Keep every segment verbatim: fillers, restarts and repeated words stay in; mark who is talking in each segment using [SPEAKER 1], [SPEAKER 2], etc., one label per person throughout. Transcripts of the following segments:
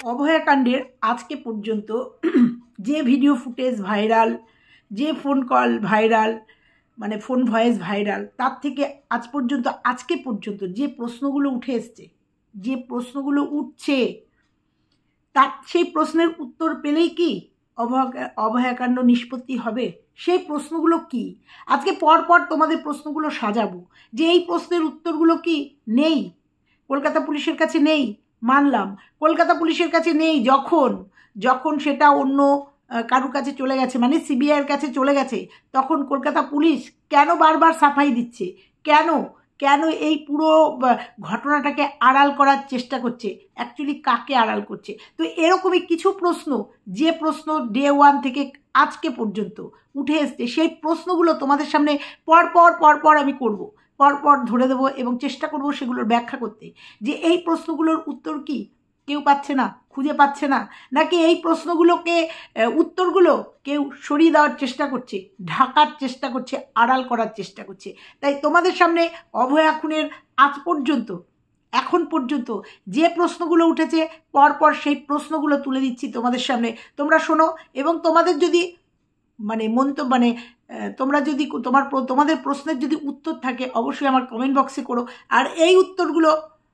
[SPEAKER 1] অভয়াকাণ্ডের আজকে পর্যন্ত যে ভিডিও ফুটেজ ভাইরাল, যে ফোন কল ভাইরাল, মানে ফোন ভয়েস ভাইরাল, তার থেকে আজ পর্যন্ত আজকে পর্যন্ত যে প্রশ্নগুলো উঠে এসছে, যে প্রশ্নগুলো উঠছে, তার সেই প্রশ্নের উত্তর পেলেই কি অভয়া অভয়াকাণ্ড নিষ্পত্তি হবে? সেই প্রশ্নগুলো কি? আজকে পরপর তোমাদের প্রশ্নগুলো সাজাবো যে এই প্রশ্নের উত্তরগুলো কি নেই, কলকাতা পুলিশের কাছে নেই। মানলাম কলকাতা পুলিশের কাছে নেই, যখন যখন সেটা অন্য কারুর কাছে চলে গেছে, মানে সিবিআইয়ের কাছে চলে গেছে, তখন কলকাতা পুলিশ কেন বারবার সাফাই দিচ্ছে? কেন কেন এই পুরো ঘটনাটাকে আড়াল করার চেষ্টা করছে? অ্যাকচুয়ালি কাকে আড়াল করছে? তো এরকমই কিছু প্রশ্ন, যে প্রশ্ন ডে ওয়ান থেকে আজকে পর্যন্ত উঠে এসছে, সেই প্রশ্নগুলো তোমাদের সামনে পরপর পরপর আমি করব, পরপর ধরে দেবো এবং চেষ্টা করব সেগুলোর ব্যাখ্যা করতে, যে এই প্রশ্নগুলোর উত্তর কি কেউ পাচ্ছে না, খুঁজে পাচ্ছে না, নাকি এই প্রশ্নগুলোকে উত্তরগুলো কেউ সরিয়ে দেওয়ার চেষ্টা করছে, ঢাকার চেষ্টা করছে, আড়াল করার চেষ্টা করছে। তাই তোমাদের সামনে অভয়া খুনের আজ পর্যন্ত, এখন পর্যন্ত যে প্রশ্নগুলো উঠেছে, পরপর সেই প্রশ্নগুলো তুলে দিচ্ছি তোমাদের সামনে। তোমরা শোনো, এবং তোমাদের যদি মানে মন্তব্য, মানে তোমরা যদি তোমার তোমাদের প্রশ্নের যদি উত্তর থাকে, অবশ্যই আমার কমেন্ট বক্সে করো। আর এই উত্তরগুলো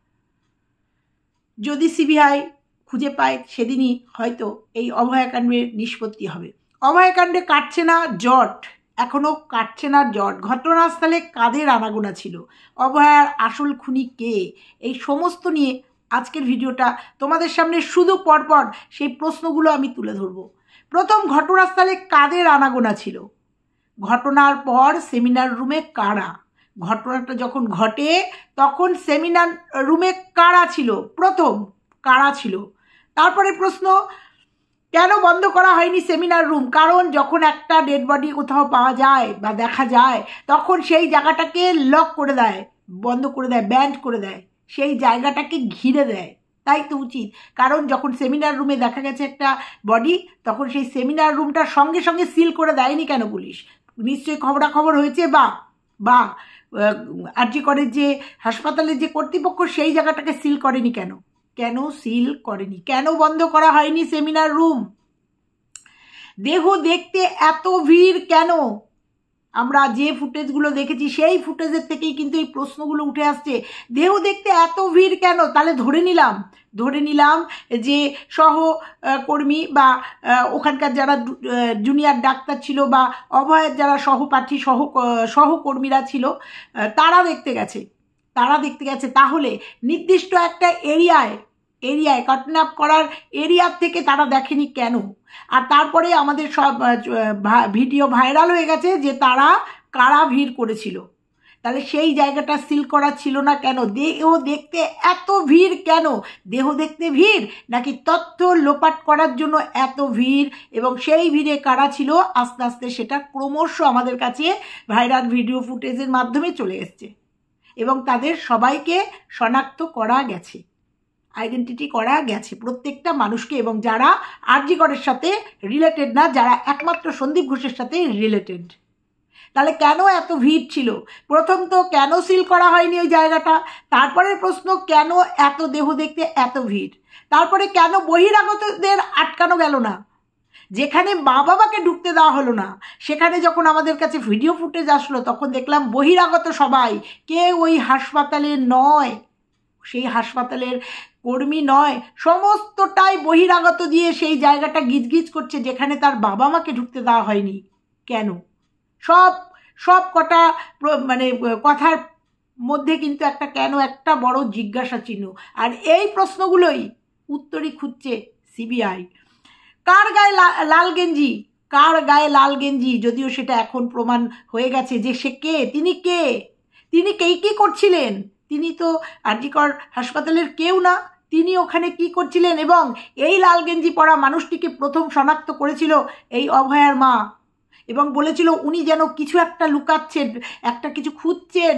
[SPEAKER 1] যদি সিবিআই খুঁজে পায়, সেদিনই হয়তো এই অভয়াকাণ্ডের নিষ্পত্তি হবে। অভয়াকাণ্ডে কাটছে না জট, এখনও কাটছে না জট। ঘটনাস্থলে কাদের আনাগোনা ছিল, অভয়ার আসল খুনি কে, এই সমস্ত নিয়ে আজকের ভিডিওটা তোমাদের সামনে। শুধু পরপর সেই প্রশ্নগুলো আমি তুলে ধরব। প্রথম, ঘটনাস্থলে কাদের আনাগোনা ছিল? ঘটনার পর সেমিনার রুমে কারা? ঘটনাটা যখন ঘটে তখন সেমিনার রুমে কারা ছিল? প্রথম কারা ছিল? তারপরে প্রশ্ন, কেন বন্ধ করা হয়নি সেমিনার রুম? কারণ যখন একটা ডেড বডি কোথাও পাওয়া যায় বা দেখা যায়, তখন সেই জায়গাটাকে লক করে দেয়, বন্ধ করে দেয়, ব্যান্ড করে দেয়, সেই জায়গাটাকে ঘিরে দেয়। তাই তো উচিত, কারণ যখন সেমিনার রুমে দেখা গেছে একটা বডি, তখন সেই সেমিনার রুমটার সঙ্গে সঙ্গে সিল করে দেয়নি কেন পুলিশ? নিশ্চয়ই খবরাখবর হয়েছে, বা বা আরজি করের যে হাসপাতালের যে কর্তৃপক্ষ, সেই জায়গাটাকে সিল করেনি কেন? কেন সিল করেনি? কেন বন্ধ করা হয়নি সেমিনার রুম? দেহ দেখতে এত ভিড় কেন? আমরা যে ফুটেজগুলো দেখেছি, সেই ফুটেজের থেকেই কিন্তু এই প্রশ্নগুলো উঠে আসছে। দেহ দেখতে এত ভিড় কেন? তাহলে ধরে নিলাম ধরে নিলাম যে সহকর্মী বা ওখানকার যারা জুনিয়র ডাক্তার ছিল, বা অভয়ের যারা সহপাঠী সহ সহকর্মীরা ছিল, তারা দেখতে গেছে তারা দেখতে গেছে তাহলে নির্দিষ্ট একটা এরিয়ায় এরিয়ায় কাটনাপ করার এরিয়ার থেকে তারা দেখেনি কেন? আর তারপরে আমাদের সব ভিডিও ভাইরাল হয়ে গেছে যে তারা কারা ভিড় করেছিল। তাহলে সেই জায়গাটা সিল করা ছিল না কেন? দেহ দেখতে এত ভিড় কেন? দেহ দেখতে ভিড়, নাকি তথ্য লোপাট করার জন্য এত ভিড়? এবং সেই ভিড়ে কারা ছিল, আস্তে আস্তে সেটা ক্রমশ আমাদের কাছে ভাইরাল ভিডিও ফুটেজের মাধ্যমে চলে এসছে, এবং তাদের সবাইকে শনাক্ত করা গেছে, আইডেন্টিটি করা গেছে প্রত্যেকটা মানুষকে, এবং যারা আরজি করের সাথে রিলেটেড না, যারা একমাত্র সন্দীপ ঘোষের সাথে রিলেটেড। তাহলে কেন এত ভিড় ছিল? প্রথম তো কেন সিল করা হয়নি ওই জায়গাটা? তারপরে প্রশ্ন, কেন এত দেহ দেখতে এত ভিড়? তারপরে কেন বহিরাগতদের আটকানো গেল না? যেখানে মা বাবাকে ঢুকতে দেওয়া হলো না, সেখানে যখন আমাদের কাছে ভিডিও ফুটেজ আসলো, তখন দেখলাম বহিরাগত সবাই, কেউ ওই হাসপাতালে নয়, সেই হাসপাতালের কর্মী নয়, সমস্তটাই বহিরাগত দিয়ে সেই জায়গাটা গিজগিজ করছে, যেখানে তার বাবা মাকে ঢুকতে দেওয়া হয়নি কেন? সব সব কটা মানে কথার মধ্যে কিন্তু একটা কেন, একটা বড় জিজ্ঞাসা চিহ্ন। আর এই প্রশ্নগুলোই উত্তরই খুঁজছে সিবিআই। কার গায়ে লাল গেঞ্জি? কার গায়ে লাল গেঞ্জি? যদিও সেটা এখন প্রমাণ হয়ে গেছে যে সে কে, তিনি কে, তিনি কে কি করছিলেন? তিনি তো আরজি কর হাসপাতালের কেউ না, তিনি ওখানে কি করছিলেন? এবং এই লাল গেঞ্জি পরা মানুষটিকে প্রথম শনাক্ত করেছিল এই অভয়ার মা, এবং বলেছিল উনি যেন কিছু একটা লুকাচ্ছেন, একটা কিছু খুঁজছেন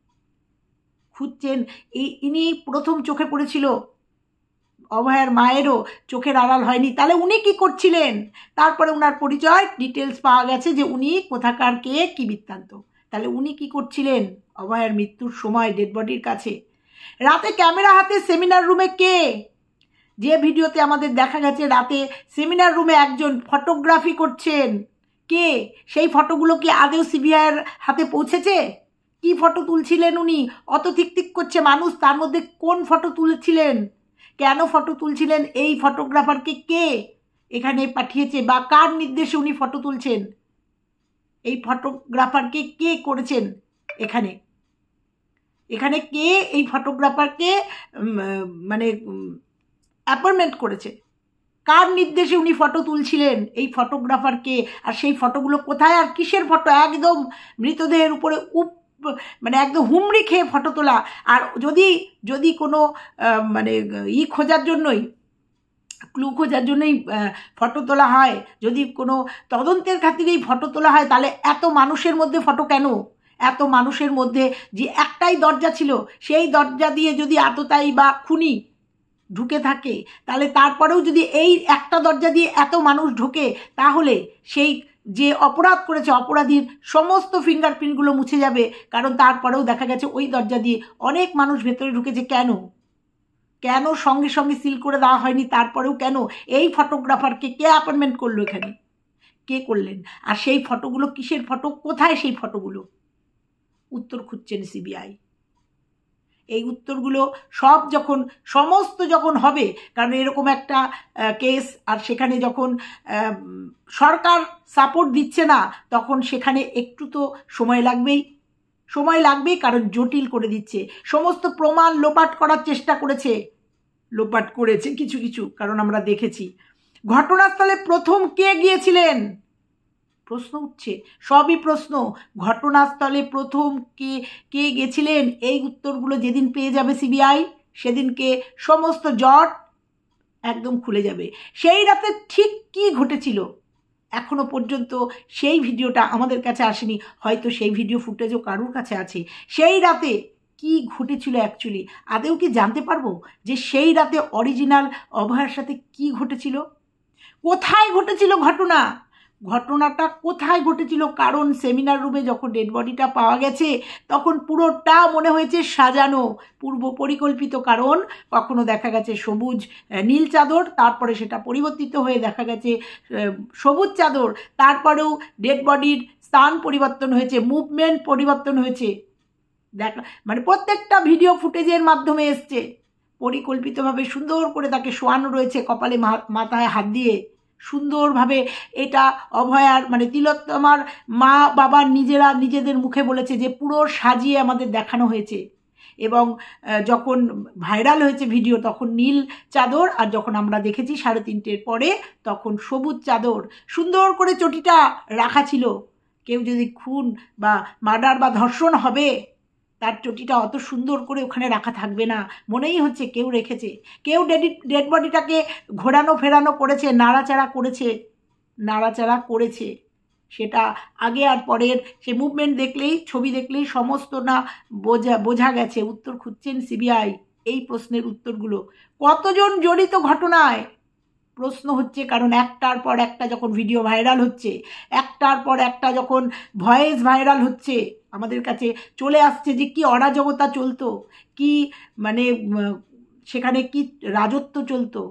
[SPEAKER 1] খুঁজছেন এই ইনি প্রথম চোখে পড়েছিল। অভয়ার মায়েরও চোখের আড়াল হয়নি। তাহলে উনি কি করছিলেন? তারপরে উনার পরিচয় ডিটেলস পাওয়া গেছে যে উনি কোথাকার, কে, কি বৃত্তান্ত। তাহলে উনি কি করছিলেন অভয়ার মৃত্যুর সময় ডেড বডির কাছে? রাতে ক্যামেরা হাতে সেমিনার রুমে কে? যে ভিডিওতে আমাদের দেখা গেছে রাতে সেমিনার রুমে একজন ফটোগ্রাফি করছেন, কে? সেই ফটোগুলো কি আদেও সিবিআইয়ের হাতে পৌঁছেছে? কি ফটো তুলছিলেন উনি? অত থিকথিক করছে মানুষ, তার মধ্যে কোন ফটো তুলছিলেন, কেন ফটো তুলছিলেন, এই ফটোগ্রাফারকে কে এখানে পাঠিয়েছে বা কার নির্দেশে উনি ফটো তুলছেন? এই ফটোগ্রাফারকে কে করেছেন? এখানে এখানে কে এই ফটোগ্রাফারকে মানে অ্যাপয়েন্টমেন্ট করেছে? কার নির্দেশে উনি ফটো তুলছিলেন? এই ফটোগ্রাফারকে। আর সেই ফটোগুলো কোথায় আর কিসের ফটো? একদম মৃতদেহের উপরে উপ মানে একদম হুমড়ি খেয়ে ফটো তোলা। আর যদি যদি কোনো মানে ই খোঁজার জন্যই, ক্লু খোঁজার জন্যই ফটো তোলা হয়, যদি কোনো তদন্তের খাতিরেই ফটো তোলা হয়, তাহলে এত মানুষের মধ্যে ফটো কেন? এত মানুষের মধ্যে যে একটাই দরজা ছিল, সেই দরজা দিয়ে যদি আততায়ী বা খুনি ঢুকে থাকে, তাহলে তারপরেও যদি এই একটা দরজা দিয়ে এত মানুষ ঢোকে, তাহলে সেই যে অপরাধ করেছে অপরাধীর সমস্ত ফিঙ্গারপ্রিন্টগুলো মুছে যাবে। কারণ তারপরেও দেখা গেছে ওই দরজা দিয়ে অনেক মানুষ ভেতরে ঢুকেছে। কেন কেন সঙ্গে সঙ্গে সিল করে দেওয়া হয়নি? তারপরেও কেন? এই ফটোগ্রাফারকে কে অ্যাপয়েন্টমেন্ট করলো এখানে? কে করলেন? আর সেই ফটোগুলো কিসের ফটো? কোথায় সেই ফটোগুলো? উত্তর খুঁজছেন সিবিআই। এই উত্তরগুলো সব যখন সমস্ত যখন হবে, কারণ এরকম একটা কেস, আর সেখানে যখন সরকার সাপোর্ট দিচ্ছে না, তখন সেখানে একটু তো সময় লাগবেই সময় লাগবেই কারণ জটিল করে দিচ্ছে। সমস্ত প্রমাণ লোপাট করার চেষ্টা করেছে, লোপাট করেছে কিছু কিছু, কারণ আমরা দেখেছি। ঘটনাস্থলে প্রথম কে গিয়েছিলেন? প্রশ্ন উঠছে, সবই প্রশ্ন। ঘটনাস্থলে প্রথম কে কে গেছিলেন? এই উত্তরগুলো যেদিন পেয়ে যাবে সিবিআই, সেদিনকে সমস্ত জট একদম খুলে যাবে। সেই রাতে ঠিক কি ঘটেছিল এখনো পর্যন্ত সেই ভিডিওটা আমাদের কাছে আসেনি, হয়তো সেই ভিডিও ফুটেজও কারোর কাছে আছে। সেই রাতে কি ঘটেছিল অ্যাকচুয়ালি আদেও কি জানতে পারবো যে সেই রাতে অরিজিনাল অভয়ার সাথে কি ঘটেছিল? কোথায় ঘটেছিল ঘটনা? ঘটনাটা কোথায় ঘটেছিল? কারণ সেমিনার রুমে যখন ডেড বডিটা পাওয়া গেছে, তখন পুরোটা মনে হয়েছে সাজানো, পূর্ব পরিকল্পিত। কারণ কখনো দেখা গেছে সবুজ নীল চাদর, তারপরে সেটা পরিবর্তিত হয়ে দেখা গেছে সবুজ চাদর, তারপরেও ডেড বডির স্থান পরিবর্তন হয়েছে, মুভমেন্ট পরিবর্তন হয়েছে। দেখা মানে প্রত্যেকটা ভিডিও ফুটেজের মাধ্যমে এসছে। পরিকল্পিতভাবে সুন্দর করে তাকে শোয়ানো রয়েছে, কপালে মাথায় হাত দিয়ে সুন্দরভাবে। এটা অভয়ার মানে তিলোত্তমার মা বাবা নিজেরা নিজেদের মুখে বলেছে যে পুরো সাজিয়ে আমাদের দেখানো হয়েছে। এবং যখন ভাইরাল হয়েছে ভিডিও তখন নীল চাদর, আর যখন আমরা দেখেছি সাড়ে তিনটের পরে তখন সবুজ চাদর। সুন্দর করে চটিটা রাখা ছিল। কেউ যদি খুন বা মার্ডার বা ধর্ষণ হবে, তার চটিটা অত সুন্দর করে ওখানে রাখা থাকবে না। মনেই হচ্ছে কেউ রেখেছে, কেউ ডেড ডেড বডিটাকে ঘোরানো ফেরানো করেছে, নাড়াচাড়া করেছে নাড়াচাড়া করেছে সেটা আগে আর পরের সে মুভমেন্ট দেখলেই, ছবি দেখলেই সমস্ত না বোঝা বোঝা গেছে। উত্তর খুঁজছেন সিবিআই এই প্রশ্নের উত্তরগুলো। কতজন জড়িত ঘটনায় প্রশ্ন হচ্ছে, কারণ একটার পর একটা যখন ভিডিও ভাইরাল হচ্ছে, একটার পর একটা যখন ভয়েস ভাইরাল হচ্ছে, আমাদের কাছে চলে আসছে যে কি অরাজকতা চলতো, কি মানে সেখানে কি রাজত্ব চলতো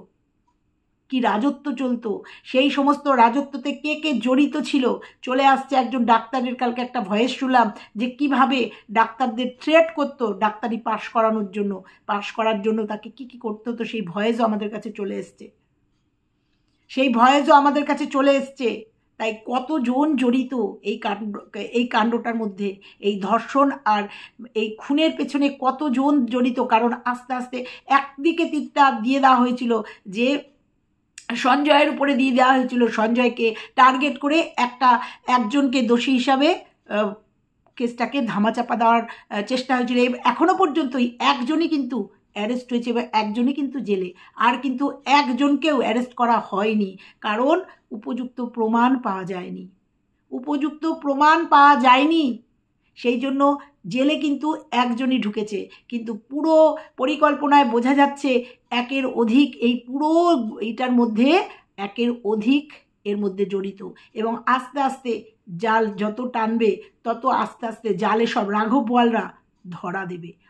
[SPEAKER 1] কি রাজত্ব চলতো সেই সমস্ত রাজত্বতে কে কে জড়িত ছিল চলে আসছে। একজন ডাক্তারের কালকে একটা ভয়েস শুনলাম যে কিভাবে ডাক্তারদের থ্রেট করতো ডাক্তারি পাশ করানোর জন্য, পাশ করার জন্য তাকে কি কি করতে হতো, সেই ভয়েসও আমাদের কাছে চলে এসছে সেই ভয়েসও আমাদের কাছে চলে এসছে। তাই কতজন জড়িত এই কাণ্ড এই কাণ্ডটার মধ্যে, এই ধর্ষণ আর এই খুনের পেছনে কতজন জড়িত। কারণ আস্তে আস্তে একদিকে তীরটা দিয়ে দেওয়া হয়েছিল যে সঞ্জয়ের উপরে দিয়ে দেওয়া হয়েছিল, সঞ্জয়কে টার্গেট করে একটা একজনকে দোষী হিসাবে কেসটাকে ধামাচাপা দেওয়ার চেষ্টা হয়েছিল। এখনও পর্যন্তই একজনই কিন্তু অ্যারেস্ট হয়েছে বা একজনই কিন্তু জেলে, আর কিন্তু একজনকেও অ্যারেস্ট করা হয়নি, কারণ উপযুক্ত প্রমাণ পাওয়া যায়নি উপযুক্ত প্রমাণ পাওয়া যায়নি সেই জন্য জেলে কিন্তু একজনই ঢুকেছে। কিন্তু পুরো পরিকল্পনায় বোঝা যাচ্ছে একের অধিক, এই পুরো এইটার মধ্যে একের অধিক এর মধ্যে জড়িত। এবং আস্তে আস্তে জাল যত টানবে তত আস্তে আস্তে জালে সব রাঘব বোয়ালরা ধরা দেবে।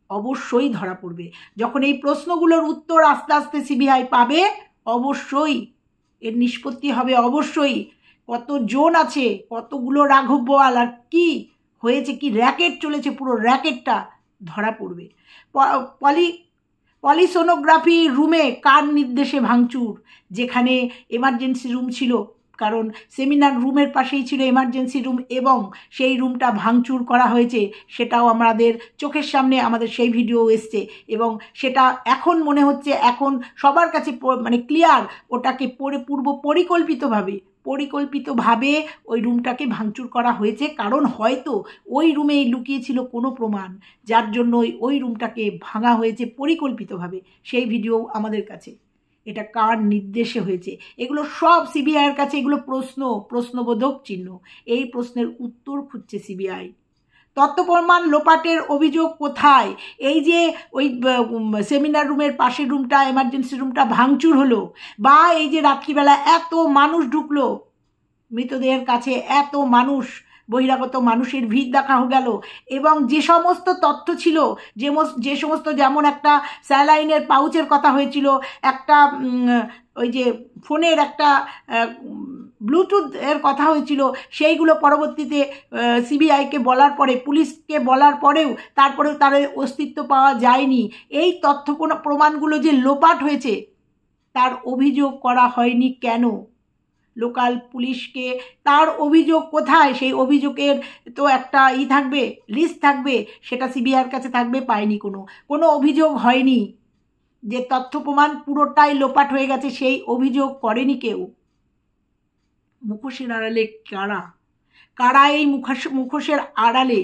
[SPEAKER 1] অবশ্যই ধরা পড়বে। যখন এই প্রশ্নগুলোর উত্তর আস্তে আস্তে সিবিআই পাবে, অবশ্যই এর নিষ্পত্তি হবে। অবশ্যই কত জন আছে, কতগুলো রাঘব বোয়াল, আর কি হয়েছে, কি র্যাকেট চলেছে, পুরো র্যাকেটটা ধরা পড়বে। পলি পলিসোনোগ্রাফি রুমে কার নির্দেশে ভাঙচুর? যেখানে এমার্জেন্সি রুম ছিল, কারণ সেমিনার রুমের পাশেই ছিল এমার্জেন্সি রুম, এবং সেই রুমটা ভাঙচুর করা হয়েছে, সেটাও আমাদের চোখের সামনে আমাদের সেই ভিডিও এসছে, এবং সেটা এখন মনে হচ্ছে, এখন সবার কাছে মানে ক্লিয়ার, ওটাকে পূর্ব পরিকল্পিতভাবে পরিকল্পিতভাবে ওই রুমটাকে ভাঙচুর করা হয়েছে। কারণ হয়তো ওই রুমেই লুকিয়েছিল কোনো প্রমাণ, যার জন্য ওই রুমটাকে ভাঙা হয়েছে পরিকল্পিতভাবে। সেই ভিডিও আমাদের কাছে। এটা কার নির্দেশে হয়েছে? এগুলো সব সিবিআইয়ের কাছে, এগুলো প্রশ্ন, প্রশ্নবোধক চিহ্ন। এই প্রশ্নের উত্তর খুঁজছে সিবিআই। তথ্য প্রমাণ লোপাটের অভিযোগ কোথায়? এই যে ওই সেমিনার রুমের পাশের রুমটা, এমার্জেন্সি রুমটা ভাঙচুর হলো, বা এই যে রাত্রিবেলা এত মানুষ ঢুকলো মৃতদেহের কাছে, এত মানুষ, বহিরাগত মানুষের ভিড় দেখা গেল, এবং যে সমস্ত তথ্য ছিল, যে যে সমস্ত, যেমন একটা স্যালাইনের পাউচের কথা হয়েছিল, একটা ওই যে ফোনের একটা ব্লুটুথ এর কথা হয়েছিল, সেইগুলো পরবর্তীতে সিবিআইকে বলার পরে, পুলিশকে বলার পরেও তারপরেও তার অস্তিত্ব পাওয়া যায়নি। এই তথ্য প্রমাণগুলো যে লোপাট হয়েছে, তার অভিযোগ করা হয়নি কেন? লোকাল পুলিশকে তার অভিযোগ কোথায়? সেই অভিযোগের তো একটা ই থাকবে, লিস্ট থাকবে, সেটা সিবিআইয়ের কাছে থাকবে। পায়নি, কোনো কোনো অভিযোগ হয়নি। যে তথ্য প্রমাণ পুরোটাই লোপাট হয়ে গেছে, সেই অভিযোগ করেনি কেউ। মুখোশের আড়ালে কারা? কারা এই মুখোশ মুখোশের আড়ালে?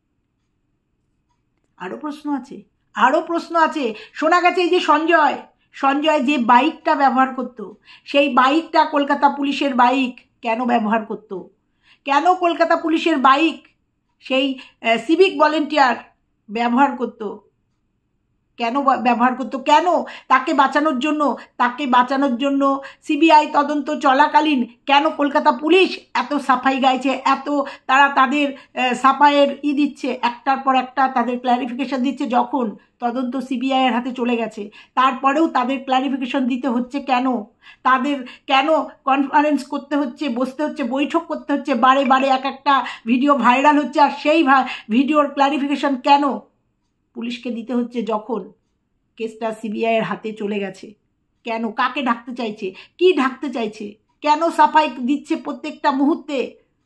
[SPEAKER 1] আরও প্রশ্ন আছে, আরও প্রশ্ন আছে। শোনা গেছে এই যে সঞ্জয় সঞ্জয় যে বাইকটা ব্যবহার করত, সেই বাইকটা কলকাতা পুলিশের বাইক কেন ব্যবহার করত? কেন কলকাতা পুলিশের বাইক সেই সিভিক ভলেন্টিয়ার ব্যবহার করত? কেন ব্যবহার করতো? কেন? তাকে বাঁচানোর জন্য। তাকে বাঁচানোর জন্য সিবিআই তদন্ত চলাকালীন কেন কলকাতা পুলিশ এত সাফাই গাইছে, এত তারা তাদের সাফাইয়ের ই দিচ্ছে, একটার পর একটা তাদের ক্ল্যারিফিকেশন দিচ্ছে, যখন তদন্ত সিবিআইয়ের হাতে চলে গেছে, তারপরেও তাদের ক্ল্যারিফিকেশন দিতে হচ্ছে কেন? তাদের কেন কনফারেন্স করতে হচ্ছে, বসতে হচ্ছে, বৈঠক করতে হচ্ছে, বারে বারে এক একটা ভিডিও ভাইরাল হচ্ছে, আর সেই ভিডিওর ক্ল্যারিফিকেশন কেন পুলিশকে দিতে হচ্ছে যখন কেসটা সিবিআইয়ের হাতে চলে গেছে? কেন? কাকে ঢাকতে চাইছে? কি ঢাকতে চাইছে? কেন সাফাই দিচ্ছে প্রত্যেকটা মুহূর্তে?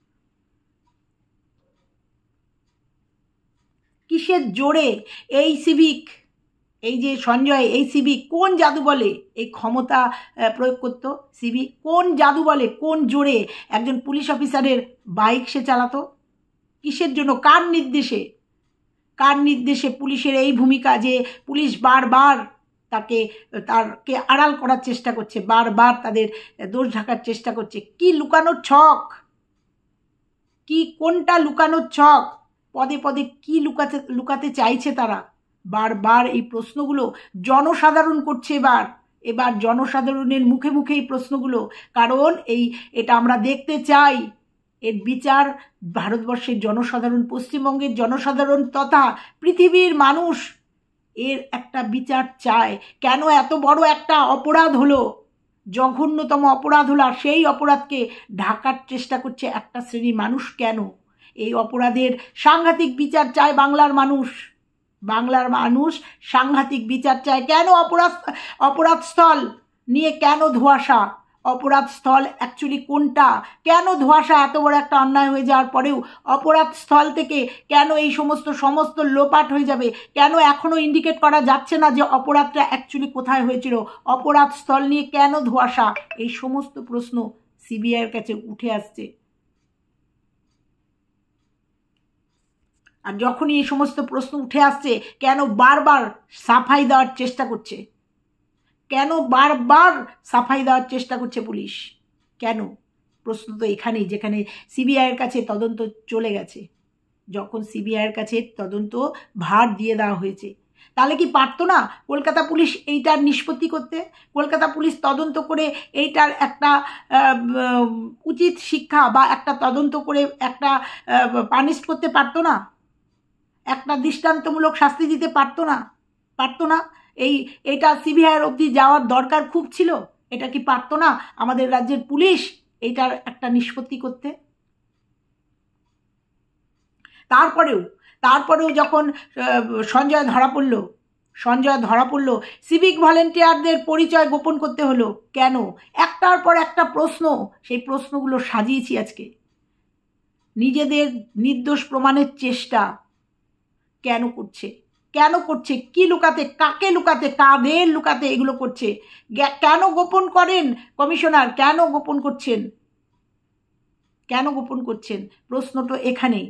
[SPEAKER 1] কিসের জোরে এই সিভিক, এই যে সঞ্জয়, এই সিভিক কোন জাদু বলে এই ক্ষমতা প্রয়োগ করত? সিভিক কোন জাদু বলে, কোন জোরে একজন পুলিশ অফিসারের বাইক সে চালাতো? কিসের জন্য? কার নির্দেশে? কার নির্দেশে পুলিশের এই ভূমিকা যে পুলিশ বারবার তাকে তারকে আড়াল করার চেষ্টা করছে, বারবার তাদের দোষ ঢাকার চেষ্টা করছে? কি লুকানোর ছক? কি কোনটা লুকানোর ছক? পদে পদে কি লুকাতে লুকাতে চাইছে তারা? বারবার এই প্রশ্নগুলো জনসাধারণ করছে। এবার এবার জনসাধারণের মুখে মুখে এই প্রশ্নগুলো, কারণ এই এটা আমরা দেখতে চাই। এর বিচার ভারতবর্ষের জনসাধারণ, পশ্চিমবঙ্গের জনসাধারণ তথা পৃথিবীর মানুষ এর একটা বিচার চায়। কেন এত বড় একটা অপরাধ হলো, জঘন্যতম অপরাধ হলো, আর সেই অপরাধকে ঢাকার চেষ্টা করছে একটা শ্রেণীর মানুষ? কেন? এই অপরাধের সাংঘাতিক বিচার চায় বাংলার মানুষ। বাংলার মানুষ সাংঘাতিক বিচার চায়। কেন অপরাধ অপরাধস্থল নিয়ে কেন ধোঁয়াশা? অপরাধস্থল অ্যাকচুয়ালি কোনটা? কেন ধোঁয়াশা? এত বড় একটা অন্যায় হয়ে যাওয়ার পরেও অপরাধস্থল থেকে কেন এই সমস্ত সমস্ত লোপাট হয়ে যাবে? কেন এখনও ইন্ডিকেট করা যাচ্ছে না যে অপরাধটা অ্যাকচুয়ালি কোথায় হয়েছিল? অপরাধস্থল নিয়ে কেন ধোঁয়াশা? এই সমস্ত প্রশ্ন সিবিআইয়ের কাছে উঠে আসছে। আর যখনই এই সমস্ত প্রশ্ন উঠে আসছে, কেন বারবার সাফাই দেওয়ার চেষ্টা করছে? কেন বারবার সাফাই দেওয়ার চেষ্টা করছে পুলিশ? কেন? প্রশ্ন তো এখানেই, যেখানে সিবিআইয়ের কাছে তদন্ত চলে গেছে, যখন সিবিআইয়ের কাছে তদন্ত ভার দিয়ে দেওয়া হয়েছে, তাহলে কি পারতো না কলকাতা পুলিশ এইটার নিষ্পত্তি করতে? কলকাতা পুলিশ তদন্ত করে এইটার একটা উচিত শিক্ষা বা একটা তদন্ত করে একটা পানিশ করতে পারতো না? একটা দৃষ্টান্তমূলক শাস্তি দিতে পারতো না? পারতো না? এই এটা সিবিআইয়ের অবধি যাওয়ার দরকার খুব ছিল? এটা কি পারতো না আমাদের রাজ্যের পুলিশ এইটার একটা নিষ্পত্তি করতে? তারপরেও তারপরেও যখন সঞ্জয় ধরা পড়ল সঞ্জয় ধরা পড়ল সিভিক ভলেন্টিয়ারদের পরিচয় গোপন করতে হলো কেন? একটার পর একটা প্রশ্ন, সেই প্রশ্নগুলো সাজিয়েছি আজকে। নিজেদের নির্দোষ প্রমাণের চেষ্টা কেন করছে? কেন করছে? কি লুকাতে? কাকে লুকাতে? কাদের লুকাতে এগুলো করছে? কেন গোপন করেন কমিশনার? কেন গোপন করছেন? কেন গোপন করছেন? প্রশ্নটা এখানেই।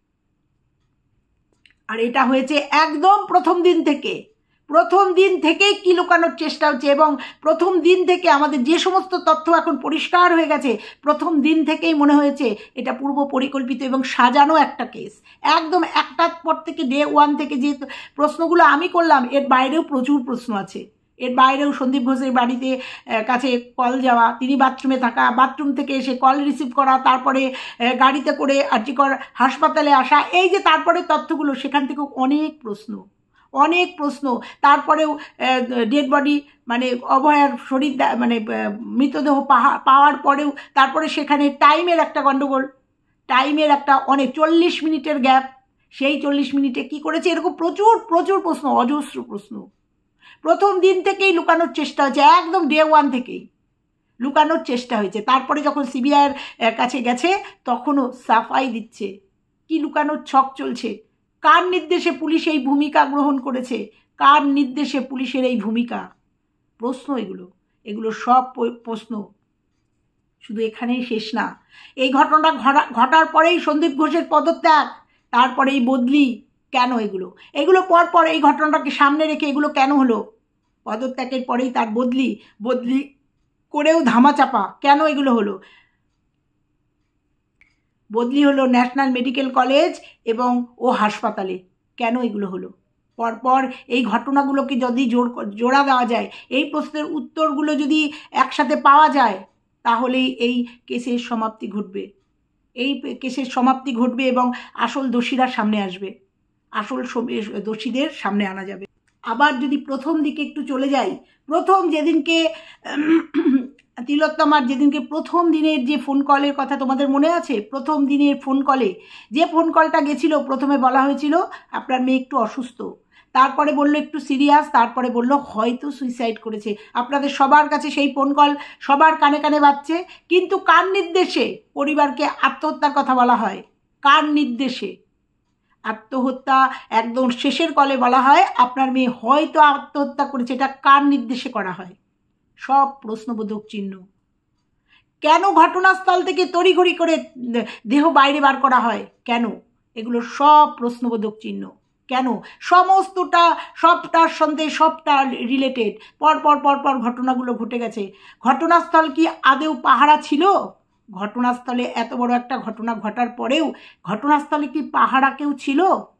[SPEAKER 1] আর এটা হয়েছে একদম প্রথম দিন থেকে। প্রথম দিন থেকেই কি লুকানোর চেষ্টা হচ্ছে, এবং প্রথম দিন থেকে আমাদের যে সমস্ত তথ্য এখন পরিষ্কার হয়ে গেছে, প্রথম দিন থেকেই মনে হয়েছে এটা পূর্ব পরিকল্পিত এবং সাজানো একটা কেস। একদম একটার পর থেকে ডে ওয়ান থেকে যে প্রশ্নগুলো আমি করলাম, এর বাইরেও প্রচুর প্রশ্ন আছে। এর বাইরেও সন্দীপ ঘোষের বাড়িতে কাছে কল যাওয়া, তিনি বাথরুমে থাকা, বাথরুম থেকে এসে কল রিসিভ করা, তারপরে গাড়িতে করে আরজিকর হাসপাতালে আসা, এই যে তারপরে তথ্যগুলো, সেখান থেকেও অনেক প্রশ্ন, অনেক প্রশ্ন। তারপরেও ডেড বডি মানে অভয়ার শরীর মানে মৃতদেহ পাওয়ার পরেও তারপরে সেখানে টাইমের একটা গণ্ডগোল, টাইমের একটা অনেক চল্লিশ মিনিটের গ্যাপ। সেই চল্লিশ মিনিটে কি করেছে? এরকম প্রচুর প্রচুর প্রশ্ন, অজস্র প্রশ্ন। প্রথম দিন থেকেই লুকানোর চেষ্টা হয়েছে, একদম ডে ওয়ান থেকেই লুকানোর চেষ্টা হয়েছে। তারপরে যখন সিবিআইয়ের কাছে গেছে তখনও সাফাই দিচ্ছে কি লুকানোর ছক চলছে। কার নির্দেশে পুলিশ এই ভূমিকা গ্রহণ করেছে? কার নির্দেশে পুলিশের এই ভূমিকা? প্রশ্ন এগুলো, এগুলো সব প্রশ্ন। শুধু এখানেই শেষ না। এই ঘটনাটা ঘটার পরেই সন্দীপ ঘোষের পদত্যাগ, তারপরে এই বদলি, কেন এগুলো? এগুলো পর পর এই ঘটনাটাকে সামনে রেখে এগুলো কেন হলো? পদত্যাগের পরেই তার বদলি, বদলি করেও ধামাচাপা, কেন এগুলো হলো? বদলি হলো ন্যাশনাল মেডিকেল কলেজ এবং ও হাসপাতালে, কেন এগুলো হলো? পরপর এই ঘটনাগুলোকে যদি জোর জোড়া দেওয়া যায়, এই প্রশ্নের উত্তরগুলো যদি একসাথে পাওয়া যায়, তাহলেই এই কেসের সমাপ্তি ঘটবে। এই কেসের সমাপ্তি ঘটবে এবং আসল দোষীরা সামনে আসবে, আসল দোষীদের সামনে আনা যাবে। আবার যদি প্রথম দিকে একটু চলে যাই, প্রথম যেদিনকে তিলোত্তমার যেদিনকে প্রথম দিনের যে ফোন কলের কথা তোমাদের মনে আছে? প্রথম দিনের ফোন কলে যে ফোন কলটা গেছিল, প্রথমে বলা হয়েছিল আপনার মেয়ে একটু অসুস্থ, তারপরে বললো একটু সিরিয়াস, তারপরে বললো হয়তো সুইসাইড করেছে। আপনাদের সবার কাছে সেই ফোন কল সবার কানে কানে বাজছে, কিন্তু কার নির্দেশে পরিবারকে আত্মহত্যার কথা বলা হয়? কার নির্দেশে? আত্মহত্যা একদম শেষের কলে বলা হয় আপনার মেয়ে হয়তো আত্মহত্যা করেছে। এটা কার নির্দেশে করা হয়? সব প্রশ্নবোধক চিহ্ন। কেন ঘটনাস্থল থেকে তড়িঘড়ি করে দেহ বাইরে বার করা হয়? কেন? এগুলো সব প্রশ্নবোধক চিহ্ন। কেন? সমস্তটা, সবটার সঙ্গে সবটা রিলেটেড। পরপর পরপর ঘটনাগুলো ঘটে গেছে। ঘটনাস্থল কি আদেও পাহারা ছিল? ঘটনাস্থলে এত বড় একটা ঘটনা ঘটার পরেও ঘটনাস্থলে কি পাহারা কেউ ছিল?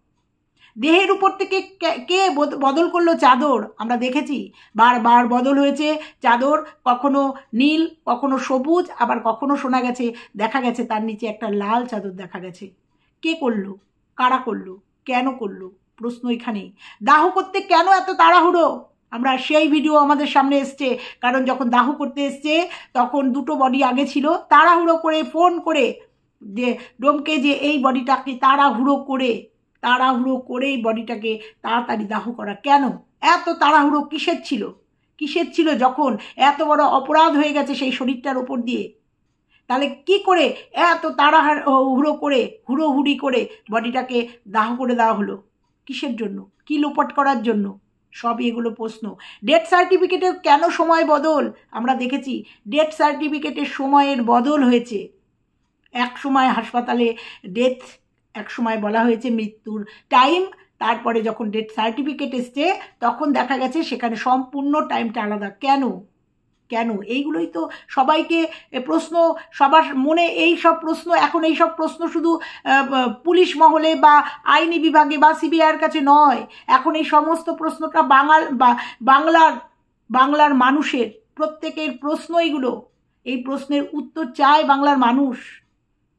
[SPEAKER 1] দেহের উপর থেকে কে বদল করলো চাদর? আমরা দেখেছি বারবার বদল হয়েছে চাদর, কখনো নীল, কখনো সবুজ, আবার কখনো শোনা গেছে, দেখা গেছে তার নিচে একটা লাল চাদর দেখা গেছে। কে করলো? কারা করলো? কেন করলো? প্রশ্ন এখানেই। দাহ করতে কেন এত তাড়াহুড়ো? আমরা সেই ভিডিও আমাদের সামনে এসছে, কারণ যখন দাহ করতে এসছে তখন দুটো বডি আগে ছিল, তাড়াহুড়ো করে ফোন করে যে ডোমকে যে এই বডিটাকে তাড়াহুড়ো করে তাড়াহুড়ো করে এই বডিটাকে তাড়াতাড়ি দাহ করা। কেন এত তাড়াহুড়ো? কিসের ছিল? কিসের ছিল যখন এত বড় অপরাধ হয়ে গেছে সেই শরীরটার ওপর দিয়ে? তাহলে কি করে এত তাড়াহুড়ো করে হুড়োহুড়ি করে বডিটাকে দাহ করে দেওয়া হলো? কিসের জন্য? কি লোপাট করার জন্য? সব এগুলো প্রশ্ন। ডেথ সার্টিফিকেটের কেন সময় বদল? আমরা দেখেছি ডেথ সার্টিফিকেটের সময়ের বদল হয়েছে। এক সময় হাসপাতালে ডেথ, এক সময় বলা হয়েছে মৃত্যুর টাইম, তারপরে যখন ডেথ সার্টিফিকেট এসছে তখন দেখা গেছে সেখানে সম্পূর্ণ টাইমটা আলাদা। কেন? কেন? এইগুলোই তো সবাইকে প্রশ্ন, সবার মনে এই সব প্রশ্ন। এখন এই সব প্রশ্ন শুধু পুলিশ মহলে বা আইনি বিভাগে বা সিবিআইয়ের কাছে নয়, এখন এই সমস্ত প্রশ্নটা বাঙাল বা বাংলার বাংলার মানুষের প্রত্যেকের প্রশ্ন। এইগুলো, এই প্রশ্নের উত্তর চায় বাংলার মানুষ।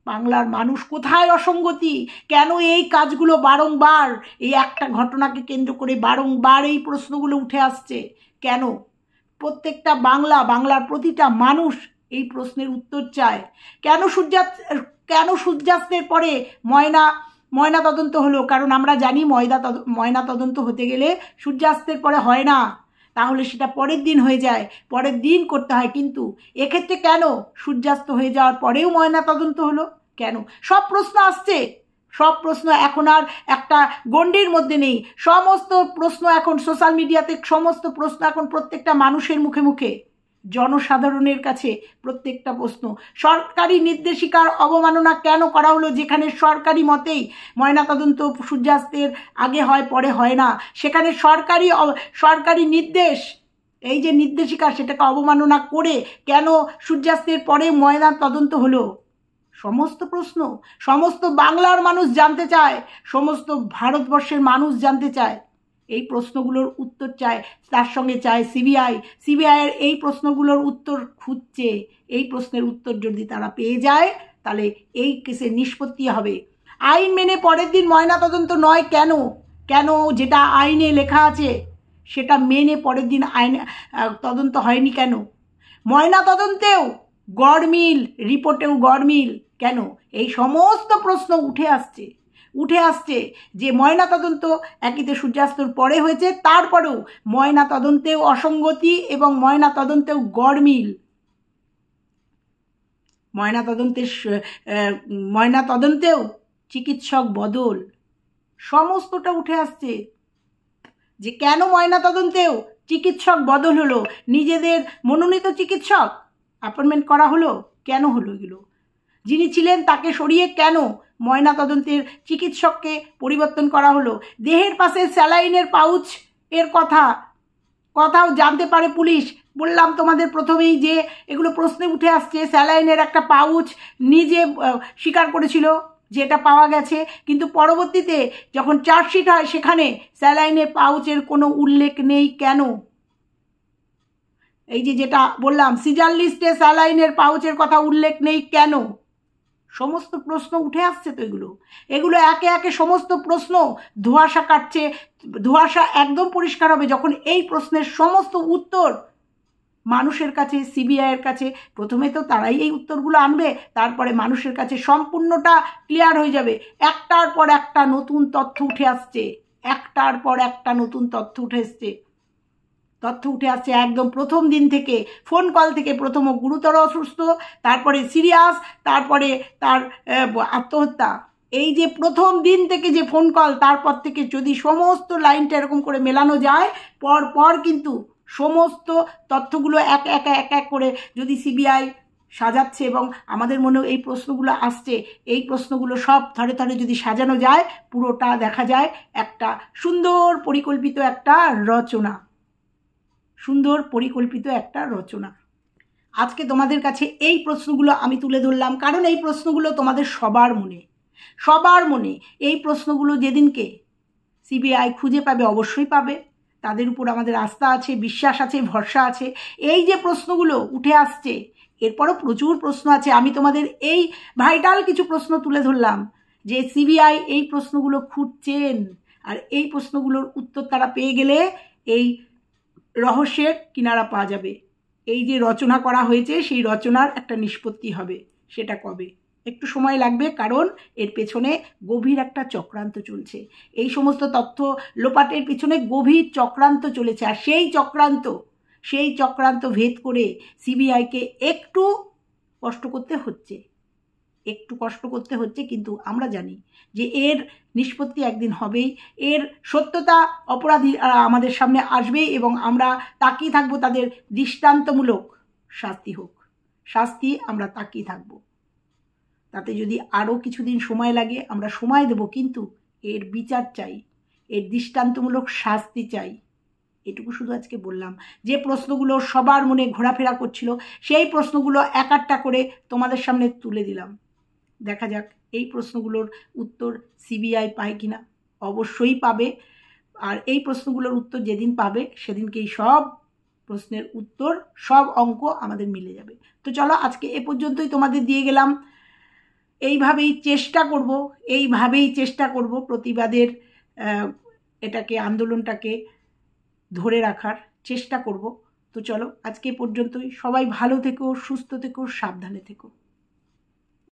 [SPEAKER 1] বাংলার মানুষ কোথায় অসঙ্গতি, কেন এই কাজগুলো বারংবার, এই একটা ঘটনাকে কেন্দ্র করে বারংবার এই প্রশ্নগুলো উঠে আসছে, কেন? প্রত্যেকটা বাংলা বাংলার প্রতিটা মানুষ এই প্রশ্নের উত্তর চায়। কেন সূর্যাস্ত কেন সূর্যাস্তের পরে ময়না ময়না তদন্ত হলো? কারণ আমরা জানি ময়না ময়না তদন্ত হতে গেলে সূর্যাস্তের পরে হয় না, তাহলে সেটা পরের দিন হয়ে যায়, পরের দিন করতে হয়। কিন্তু এক্ষেত্রে কেন সূর্যাস্ত হয়ে যাওয়ার পরেও ময়না তদন্ত হলো? কেন? সব প্রশ্ন আসছে, সব প্রশ্ন এখন আর একটা গণ্ডির মধ্যে নেই। সমস্ত প্রশ্ন এখন সোশ্যাল মিডিয়াতে, সমস্ত প্রশ্ন এখন প্রত্যেকটা মানুষের মুখে মুখে, জনসাধারণের কাছে প্রত্যেকটা প্রশ্ন। সরকারি নির্দেশিকার অবমাননা কেন করা হলো? যেখানে সরকারি মতেই ময়নাতদন্ত সূর্যাস্তের আগে হয়, পরে হয় না, সেখানে সরকারি সরকারি নির্দেশ, এই যে নির্দেশিকা, সেটাকে অবমাননা করে কেন সূর্যাস্তের পরে ময়না তদন্ত হলো? সমস্ত প্রশ্ন সমস্ত বাংলার মানুষ জানতে চায়, সমস্ত ভারতবর্ষের মানুষ জানতে চায়। এই প্রশ্নগুলোর উত্তর চায়, তার সঙ্গে চায় সিবিআই। সিবিআইয়ের এই প্রশ্নগুলোর উত্তর খুঁজছে। এই প্রশ্নের উত্তর যদি তারা পেয়ে যায়, তাহলে এই কেসের নিষ্পত্তি হবে। আইন মেনে পরের দিন ময়নাতদন্ত নয়, কেন? কেন যেটা আইনে লেখা আছে সেটা মেনে পরের দিন আইন তদন্ত হয়নি কেন? ময়নাতদন্তেও গড়মিল, রিপোর্টেও গড়মিল কেন? এই সমস্ত প্রশ্ন উঠে আসছে উঠে আসছে যে ময়নাতদন্ত একইতে সূর্যাস্তর পরে হয়েছে, তারপরেও ময়নাতদন্তেও অসঙ্গতি এবং ময়নাতদন্তেও গড়মিল, ময়নাতদন্তের ময়নাতদন্তেও চিকিৎসক বদল, সমস্তটা উঠে আসছে যে কেন ময়নাতদন্তেও চিকিৎসক বদল হলো, নিজেদের মনোনীত চিকিৎসক অ্যাপয়েন্টমেন্ট করা হলো, কেন হলো এগুলো? যিনি ছিলেন তাকে সরিয়ে কেন ময়নাতদন্তের চিকিৎসককে পরিবর্তন করা হলো? দেহের পাশে স্যালাইনের পাউচ এর কথা কথাও জানতে পারে পুলিশ। বললাম তোমাদের প্রথমেই যে এগুলো প্রশ্নে উঠে আসছে। স্যালাইনের একটা পাউচ নিজে স্বীকার করেছিল যে এটা পাওয়া গেছে, কিন্তু পরবর্তীতে যখন চার্জশিট হয় সেখানে স্যালাইনের পাউচের কোনো উল্লেখ নেই কেন? এই যে যেটা বললাম, সিজার লিস্টে স্যালাইনের পাউচের কথা উল্লেখ নেই কেন? সমস্ত প্রশ্ন উঠে আসছে তো এগুলো এগুলো একে একে সমস্ত প্রশ্ন ধোঁয়াশা কাটছে। ধোঁয়াশা একদম পরিষ্কার হবে যখন এই প্রশ্নের সমস্ত উত্তর মানুষের কাছে, সিবিআইয়ের কাছে, প্রথমে তো তারাই এই উত্তরগুলো আনবে, তারপরে মানুষের কাছে সম্পূর্ণটা ক্লিয়ার হয়ে যাবে। একটার পর একটা নতুন তথ্য উঠে আসছে, একটার পর একটা নতুন তথ্য উঠে আসছে তথ্য উঠে আসছে একদম প্রথম দিন থেকে। ফোন কল থেকে প্রথম গুরুতর অসুস্থ, তারপরে সিরিয়াস, তারপরে তার আত্মহত্যা। এই যে প্রথম দিন থেকে যে ফোন কল, তারপর থেকে যদি সমস্ত লাইনটা এরকম করে মেলানো যায়, পর পর কিন্তু সমস্ত তথ্যগুলো এক এক এক এক করে যদি সিবিআই সাজাচ্ছে এবং আমাদের মনেও এই প্রশ্নগুলো আসছে, এই প্রশ্নগুলো সব ধরে ধরে যদি সাজানো যায়, পুরোটা দেখা যায় একটা সুন্দর পরিকল্পিত একটা রচনা, সুন্দর পরিকল্পিত একটা রচনা। আজকে তোমাদের কাছে এই প্রশ্নগুলো আমি তুলে ধরলাম, কারণ এই প্রশ্নগুলো তোমাদের সবার মনে সবার মনে এই প্রশ্নগুলো যেদিনকে সিবিআই খুঁজে পাবে, অবশ্যই পাবে, তাদের উপর আমাদের আস্থা আছে, বিশ্বাস আছে, ভরসা আছে। এই যে প্রশ্নগুলো উঠে আসছে, এরপরও প্রচুর প্রশ্ন আছে। আমি তোমাদের এই ভাইটাল কিছু প্রশ্ন তুলে ধরলাম যে সিবিআই এই প্রশ্নগুলো খুঁজছেন, আর এই প্রশ্নগুলোর উত্তর তারা পেয়ে গেলে এই রহস্যের কিনারা পাওয়া যাবে। এই যে রচনা করা হয়েছে সেই রচনার একটা নিষ্পত্তি হবে। সেটা কবে? একটু সময় লাগবে, কারণ এর পেছনে গভীর একটা চক্রান্ত চলছে। এই সমস্ত তথ্য লোপাটের পিছনে গভীর চক্রান্ত চলেছে, আর সেই চক্রান্ত সেই চক্রান্ত ভেদ করে সিবিআইকে একটু কষ্ট করতে হচ্ছে একটু কষ্ট করতে হচ্ছে কিন্তু আমরা জানি যে এর নিষ্পত্তি একদিন হবেই, এর সত্যতা অপরাধী আমাদের সামনে আসবেই, এবং আমরা তাকিয়ে থাকবো তাদের দৃষ্টান্তমূলক শাস্তি হোক। শাস্তি আমরা তাকিয়ে থাকবো। তাতে যদি আরও কিছুদিন সময় লাগে আমরা সময় দেব, কিন্তু এর বিচার চাই, এর দৃষ্টান্তমূলক শাস্তি চাই। এটুকু শুধু আজকে বললাম। যে প্রশ্নগুলো সবার মনে ঘোরাফেরা করছিল, সেই প্রশ্নগুলো এক একটা করে তোমাদের সামনে তুলে দিলাম। দেখা যাক এই প্রশ্নগুলোর উত্তর সিবিআই পায় কিনা। অবশ্যই পাবে, আর এই প্রশ্নগুলোর উত্তর যেদিন পাবে সেদিনকেই সব প্রশ্নের উত্তর, সব অঙ্ক আমাদের মিলে যাবে। তো চলো আজকে এ পর্যন্তই তোমাদের দিয়ে গেলাম। এইভাবেই চেষ্টা করব এইভাবেই চেষ্টা করব প্রতিবাদের এটাকে আন্দোলনটাকে ধরে রাখার চেষ্টা করব। তো চলো আজকে পর্যন্তই, সবাই ভালো থেকো, সুস্থ থেকো, সাবধানে থেকো।